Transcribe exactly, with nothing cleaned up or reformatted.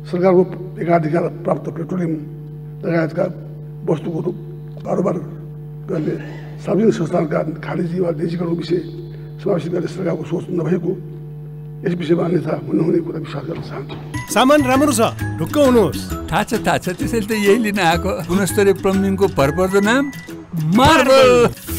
सरकारको एकाधिकार प्राप्त पेट्रोलियम लगायतका वस्तुको कारोबार गर्ने सार्वजनिक संस्थानका खारेजी वा निजीकरण विषय समावेश गर्ने सरकारको सोच नभएको यस विषयमा अन्यथा नहुने कुरा विश्वास गर्न चाहन्छु। सामान राम्रो छ, ढुक्क हुनुहोस्। थाहा छ थाहा छ त्यसैले त यही लिन आएको। गुणस्तरीय प्लम्बिङको भरपर्दो नाम मार्बल।